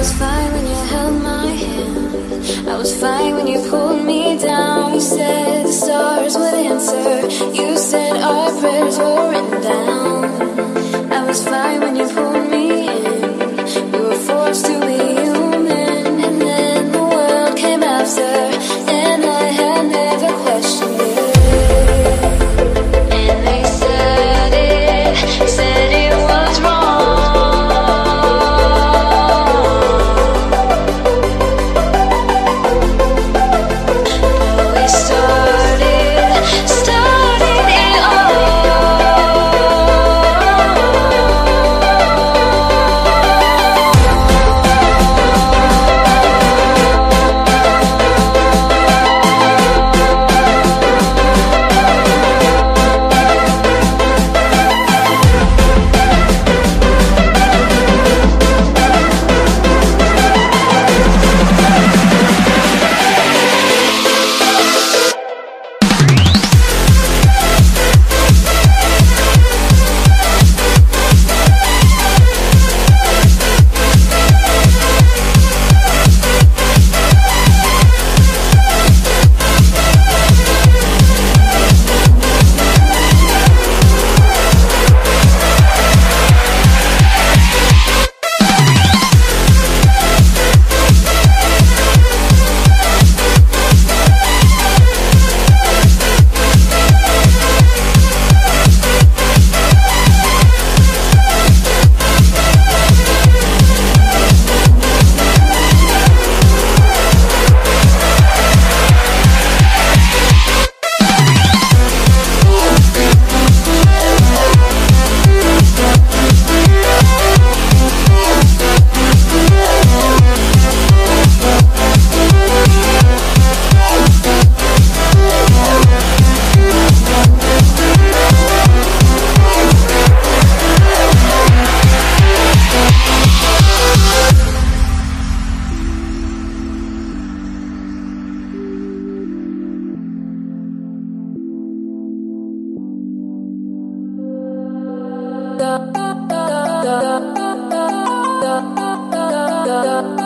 was fine when you held my hand. I was fine when you pulled me down. You said the stars would answer. You said our prayers were written down. I was fine when you pulled me in. We were forced to be human. And then the world came after, and I had never questioned it. And they said it was wrong. But we started it all. Da da da da da da da da da.